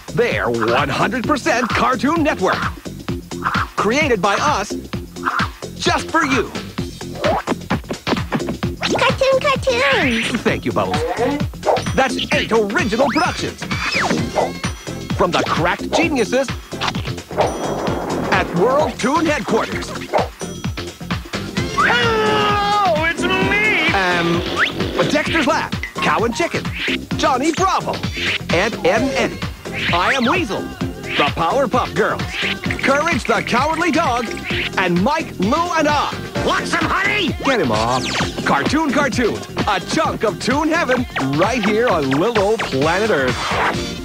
They're 100% Cartoon Network. Created by us, just for you. Cartoons! Thank you, Bubbles. That's 8 original productions. From the cracked geniuses at World Toon Headquarters. Hello, it's me! Dexter's Lab, Cow and Chicken, Johnny Bravo, Ed, Ed, and Eddie. I Am Weasel, the Powerpuff Girls, Courage the Cowardly Dog, and Mike, Lou, and Og. Want some honey? Get him off. Cartoons, a chunk of Toon Heaven right here on little old planet Earth.